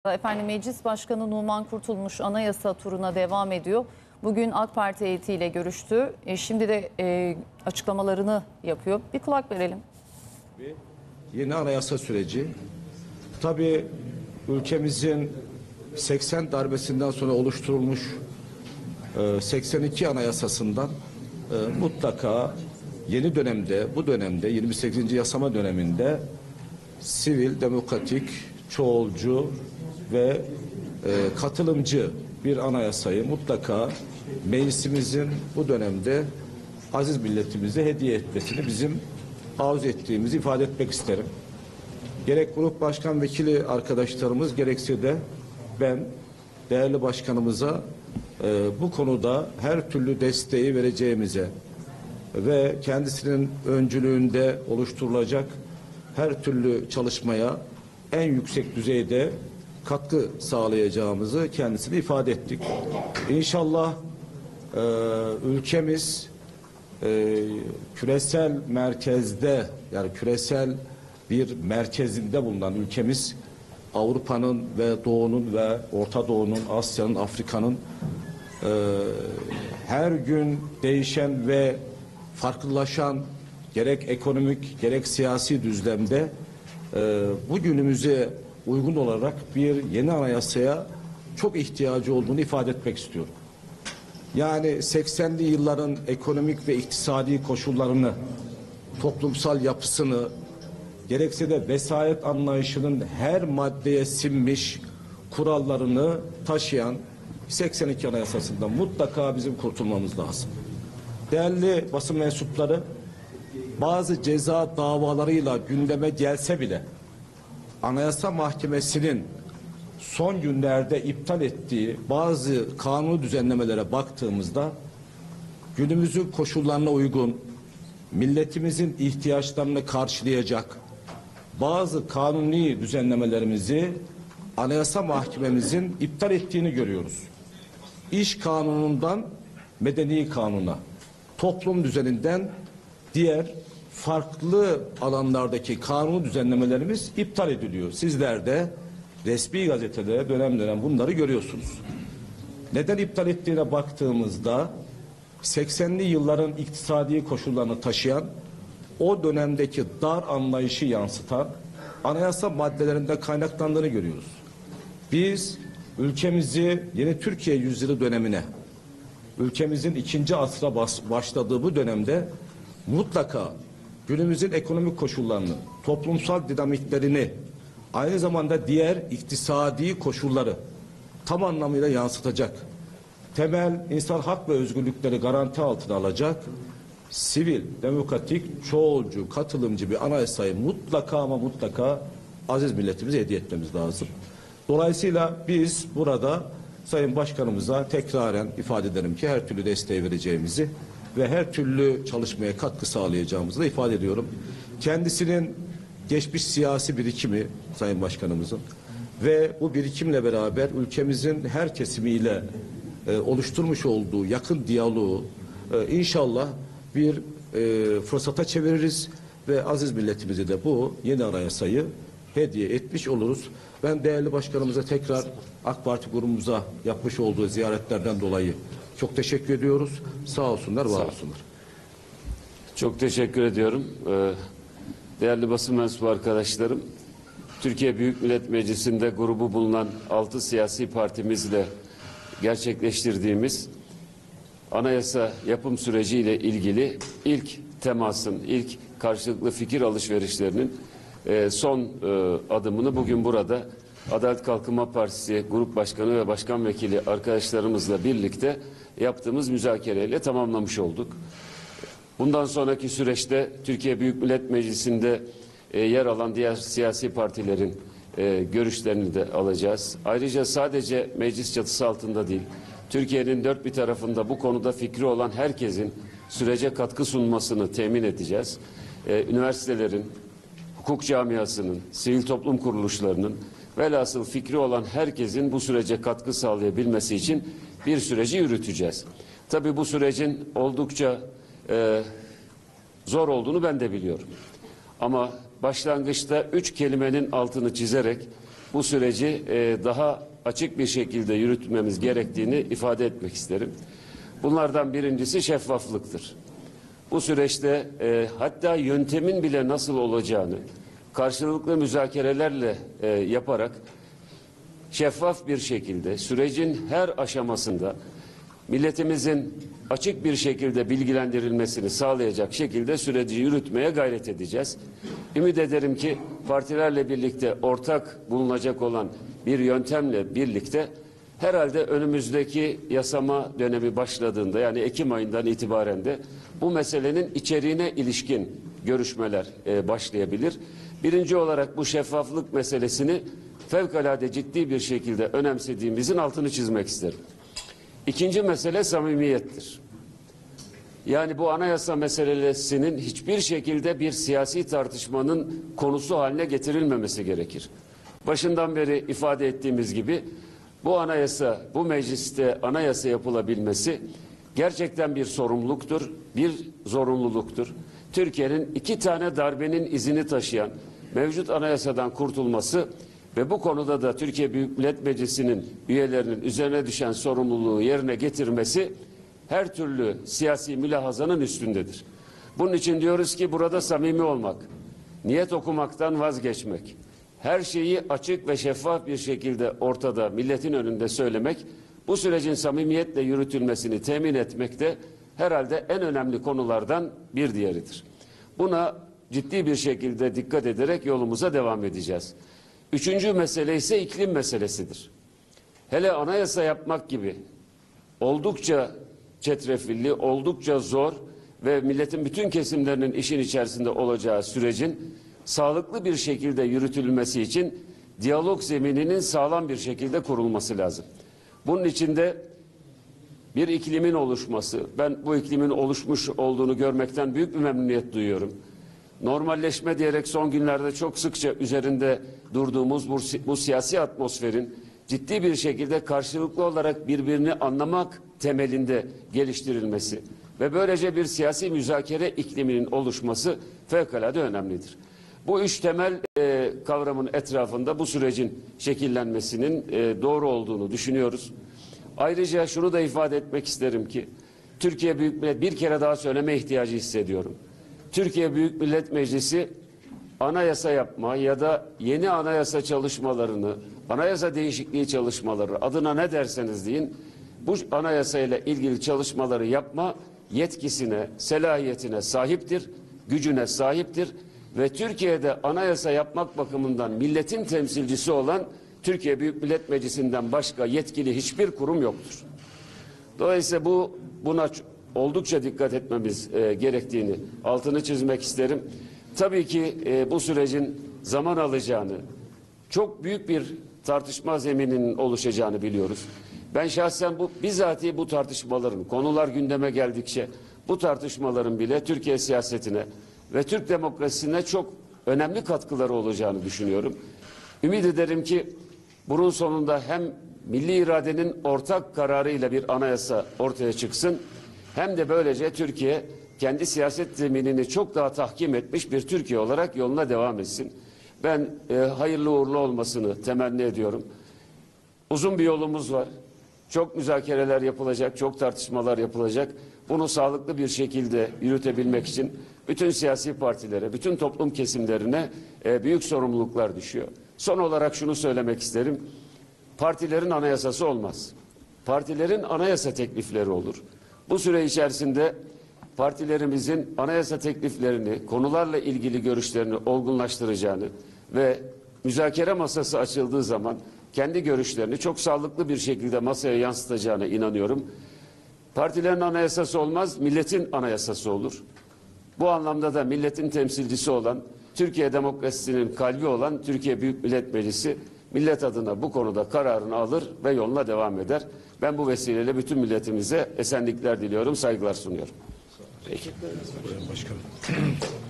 Efendim Meclis Başkanı Numan Kurtulmuş anayasa turuna devam ediyor. Bugün AK Parti heyetiyle görüştü. Şimdi de açıklamalarını yapıyor. Bir kulak verelim. Yeni anayasa süreci tabii ülkemizin 80 darbesinden sonra oluşturulmuş 82 anayasasından mutlaka yeni dönemde, bu dönemde 28. yasama döneminde sivil, demokratik, çoğulcu ve katılımcı bir anayasayı mutlaka meclisimizin bu dönemde aziz milletimize hediye etmesini bizim arzu ettiğimizi ifade etmek isterim. Gerek grup başkan vekili arkadaşlarımız gerekse de ben değerli başkanımıza bu konuda her türlü desteği vereceğimize ve kendisinin öncülüğünde oluşturulacak her türlü çalışmaya en yüksek düzeyde katkı sağlayacağımızı kendisine ifade ettik. İnşallah ülkemiz küresel merkezde, yani küresel bir merkezinde bulunan ülkemiz, Avrupa'nın ve Doğu'nun ve Orta Doğu'nun, Asya'nın, Afrika'nın her gün değişen ve farklılaşan gerek ekonomik gerek siyasi düzlemde bugünümüze uygun olarak bir yeni anayasaya çok ihtiyacı olduğunu ifade etmek istiyorum. Yani 80'li yılların ekonomik ve iktisadi koşullarını, toplumsal yapısını, gerekse de vesayet anlayışının her maddeye sinmiş kurallarını taşıyan 82 Anayasası'ndan mutlaka bizim kurtulmamız lazım. Değerli basın mensupları, bazı ceza davalarıyla gündeme gelse bile Anayasa Mahkemesi'nin son günlerde iptal ettiği bazı kanun düzenlemelere baktığımızda günümüzün koşullarına uygun, milletimizin ihtiyaçlarını karşılayacak bazı kanuni düzenlemelerimizi Anayasa Mahkememizin iptal ettiğini görüyoruz. İş kanunundan medeni kanuna, toplum düzeninden diğer farklı alanlardaki kanun düzenlemelerimiz iptal ediliyor. Sizler de resmi gazetelere dönem dönem bunları görüyorsunuz. Neden iptal ettiğine baktığımızda 80'li yılların iktisadi koşullarını taşıyan, o dönemdeki dar anlayışı yansıtan anayasa maddelerinde kaynaklandığını görüyoruz. Biz ülkemizi yeni Türkiye yüzyılı dönemine, ülkemizin ikinci asra başladığı bu dönemde mutlaka günümüzün ekonomik koşullarını, toplumsal dinamiklerini, aynı zamanda diğer iktisadi koşulları tam anlamıyla yansıtacak, temel insan hak ve özgürlükleri garanti altına alacak, sivil, demokratik, çoğulcu, katılımcı bir anayasayı mutlaka ama mutlaka aziz milletimize hediye etmemiz lazım. Dolayısıyla biz burada Sayın Başkanımıza tekraren ifade ederim ki her türlü desteği vereceğimizi ve her türlü çalışmaya katkı sağlayacağımızı da ifade ediyorum. Kendisinin geçmiş siyasi birikimi Sayın Başkanımızın ve bu birikimle beraber ülkemizin her kesimiyle oluşturmuş olduğu yakın diyaloğu inşallah bir fırsata çeviririz ve aziz milletimize de bu yeni anayasayı hediye etmiş oluruz. Ben değerli başkanımıza tekrar AK Parti grubumuza yapmış olduğu ziyaretlerden dolayı çok teşekkür ediyoruz. Sağ olsunlar, var olsunlar. Çok teşekkür ediyorum. Değerli basın mensubu arkadaşlarım, Türkiye Büyük Millet Meclisi'nde grubu bulunan 6 siyasi partimizle gerçekleştirdiğimiz anayasa yapım süreciyle ilgili ilk temasın, ilk karşılıklı fikir alışverişlerinin son adımını bugün burada Adalet Kalkınma Partisi Grup Başkanı ve Başkan Vekili arkadaşlarımızla birlikte yaptığımız müzakereyle tamamlamış olduk. Bundan sonraki süreçte Türkiye Büyük Millet Meclisi'nde yer alan diğer siyasi partilerin görüşlerini de alacağız. Ayrıca sadece meclis çatısı altında değil, Türkiye'nin dört bir tarafında bu konuda fikri olan herkesin sürece katkı sunmasını temin edeceğiz. Üniversitelerin, hukuk camiasının, sivil toplum kuruluşlarının, velhasıl fikri olan herkesin bu sürece katkı sağlayabilmesi için bir süreci yürüteceğiz. Tabii bu sürecin oldukça zor olduğunu ben de biliyorum. Ama başlangıçta 3 kelimenin altını çizerek bu süreci daha açık bir şekilde yürütmemiz gerektiğini ifade etmek isterim. Bunlardan birincisi şeffaflıktır. Bu süreçte hatta yöntemin bile nasıl olacağını karşılıklı müzakerelerle yaparak şeffaf bir şekilde sürecin her aşamasında milletimizin açık bir şekilde bilgilendirilmesini sağlayacak şekilde süreci yürütmeye gayret edeceğiz. Ümit ederim ki partilerle birlikte ortak bulunacak olan bir yöntemle birlikte herhalde önümüzdeki yasama dönemi başladığında, yani Ekim ayından itibaren de bu meselenin içeriğine ilişkin görüşmeler başlayabilir. Birinci olarak bu şeffaflık meselesini fevkalade ciddi bir şekilde önemsediğimizin altını çizmek isterim. İkinci mesele samimiyettir. Yani bu anayasa meselesinin hiçbir şekilde bir siyasi tartışmanın konusu haline getirilmemesi gerekir. Başından beri ifade ettiğimiz gibi bu anayasa, bu mecliste anayasa yapılabilmesi gerçekten bir sorumluluktur, bir zorunluluktur. Türkiye'nin 2 tane darbenin izini taşıyan mevcut anayasadan kurtulması ve bu konuda da Türkiye Büyük Millet Meclisi'nin üyelerinin üzerine düşen sorumluluğu yerine getirmesi her türlü siyasi mülahazanın üstündedir. Bunun için diyoruz ki burada samimi olmak, niyet okumaktan vazgeçmek, her şeyi açık ve şeffaf bir şekilde ortada milletin önünde söylemek, bu sürecin samimiyetle yürütülmesini temin etmek de herhalde en önemli konulardan bir diğeridir. Buna ciddi bir şekilde dikkat ederek yolumuza devam edeceğiz. Üçüncü mesele ise iklim meselesidir. Hele anayasa yapmak gibi oldukça çetrefilli, oldukça zor ve milletin bütün kesimlerinin işin içerisinde olacağı sürecin sağlıklı bir şekilde yürütülmesi için diyalog zemininin sağlam bir şekilde kurulması lazım. Bunun için de bir iklimin oluşması, ben bu iklimin oluşmuş olduğunu görmekten büyük bir memnuniyet duyuyorum. Normalleşme diyerek son günlerde çok sıkça üzerinde durduğumuz bu siyasi atmosferin ciddi bir şekilde karşılıklı olarak birbirini anlamak temelinde geliştirilmesi ve böylece bir siyasi müzakere ikliminin oluşması fevkalade önemlidir. Bu 3 temel kavramın etrafında bu sürecin şekillenmesinin doğru olduğunu düşünüyoruz. Ayrıca şunu da ifade etmek isterim ki Türkiye Büyük Millet, bir kere daha söyleme ihtiyacı hissediyorum. Türkiye Büyük Millet Meclisi anayasa yapma ya da yeni anayasa çalışmalarını, anayasa değişikliği çalışmaları adına ne derseniz deyin, bu anayasayla ilgili çalışmaları yapma yetkisine, selahiyetine sahiptir, gücüne sahiptir ve Türkiye'de anayasa yapmak bakımından milletin temsilcisi olan Türkiye Büyük Millet Meclisi'nden başka yetkili hiçbir kurum yoktur. Dolayısıyla buna oldukça dikkat etmemiz gerektiğini altını çizmek isterim. Tabii ki bu sürecin zaman alacağını, çok büyük bir tartışma zemininin oluşacağını biliyoruz. Ben şahsen bizatihi bu tartışmaların, konular gündeme geldikçe bu tartışmaların bile Türkiye siyasetine ve Türk demokrasisine çok önemli katkıları olacağını düşünüyorum. Ümit ederim ki bunun sonunda hem milli iradenin ortak kararıyla bir anayasa ortaya çıksın, hem de böylece Türkiye kendi siyaset zeminini çok daha tahkim etmiş bir Türkiye olarak yoluna devam etsin. Ben hayırlı uğurlu olmasını temenni ediyorum. Uzun bir yolumuz var. Çok müzakereler yapılacak, çok tartışmalar yapılacak. Bunu sağlıklı bir şekilde yürütebilmek için bütün siyasi partilere, bütün toplum kesimlerine büyük sorumluluklar düşüyor. Son olarak şunu söylemek isterim. Partilerin anayasası olmaz. Partilerin anayasa teklifleri olur. Bu süre içerisinde partilerimizin anayasa tekliflerini, konularla ilgili görüşlerini olgunlaştıracağını ve müzakere masası açıldığı zaman kendi görüşlerini çok sağlıklı bir şekilde masaya yansıtacağına inanıyorum. Partilerin anayasası olmaz, milletin anayasası olur. Bu anlamda da milletin temsilcisi olan, Türkiye demokrasisinin kalbi olan Türkiye Büyük Millet Meclisi millet adına bu konuda kararını alır ve yoluna devam eder. Ben bu vesileyle bütün milletimize esenlikler diliyorum, saygılar sunuyorum. Peki. Başkanım.